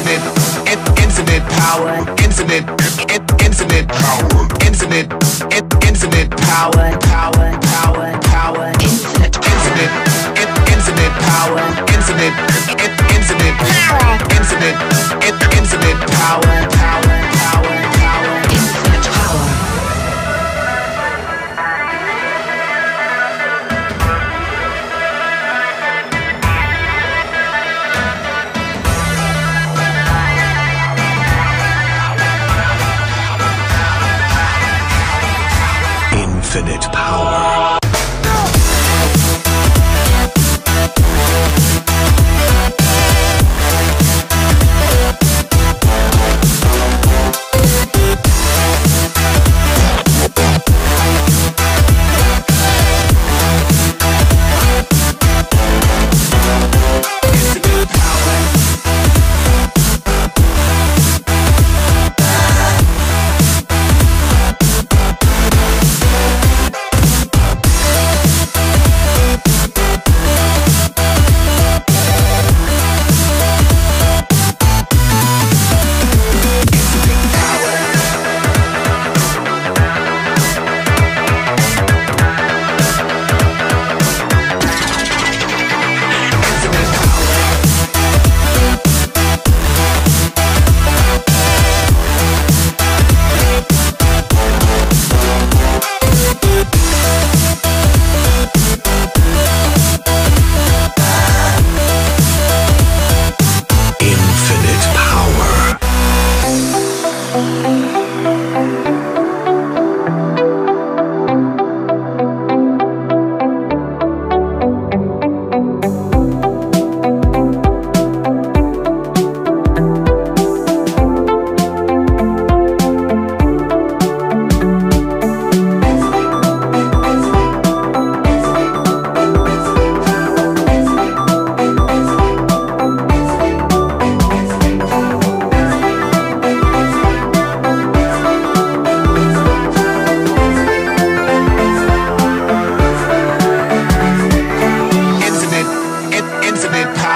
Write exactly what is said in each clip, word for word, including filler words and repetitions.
infinite, in- infinite power, infinite, in- infinite power, infinite, in- infinite power, power, power, power, infinite, infinite, in- infinite power, infinite, in- infinite power, infinite, in- infinite power, power, power, power, infinite power. Infinite power.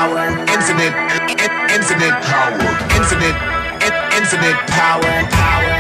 Infinite, infinite power, infinite, infinite power, power.